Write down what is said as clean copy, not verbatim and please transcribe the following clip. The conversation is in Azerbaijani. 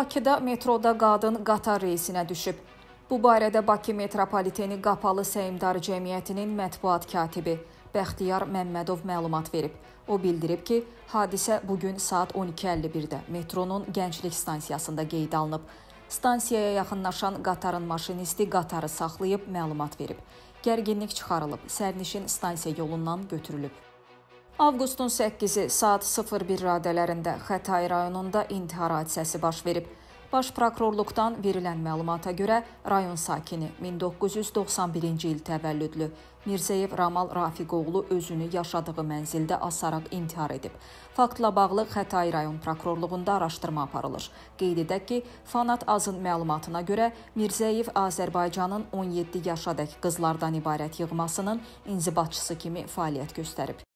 Bakıda metroda qadın qatar reysinə düşüb. Bu barədə Bakı Metropoliteni Qapalı Səhmdar Cəmiyyətinin mətbuat katibi Bəxtiyar Məmmədov məlumat verib. O bildirib ki, hadisə bugün saat 12:51-də metronun Gənclik stansiyasında qeydə alınıb. Stansiyaya yaxınlaşan qatarın maşinisti qatarı saxlayıb məlumat verib. Gərginlik çıxarılıb, sərnişin stansiya yolundan götürülüb. Avqustun 8-i saat 01 radələrində Xətai rayonunda intihar hadisəsi baş verib. Baş prokurorluqdan verilən məlumata görə rayon sakini 1991-ci il təvəllüdlü Mirzəyev Ramal Rafiqoğlu özünü yaşadığı mənzildə asaraq intihar edib. Faktla bağlı Xətai rayon prokurorluğunda araşdırma aparılır. Qeyd edək ki, Fanat Azın məlumatına görə Mirzəyev Azərbaycanın 17 yaşadək qızlardan ibarət yığmasının inzibatçısı kimi fəaliyyət göstərib.